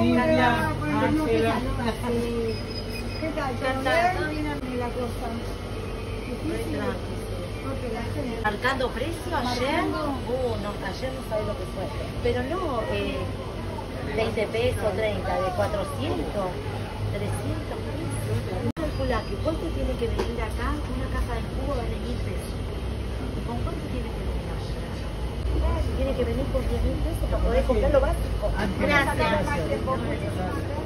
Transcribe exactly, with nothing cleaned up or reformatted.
Silvia, Ángela. ¿Qué tal? ¿Todo bien? La cosa. Marcando precio ayer, uh, no, ayer no sabe lo que fue, pero no eh, veinte pesos, treinta, de cuatrocientos, trescientos pesos. Calcula que cuánto tiene que venir acá, una caja de jugo vale mil pesos. ¿Y con cuánto tiene que venir allá? Tiene que venir con diez mil pesos para poder comprar lo básico. Gracias. Gracias.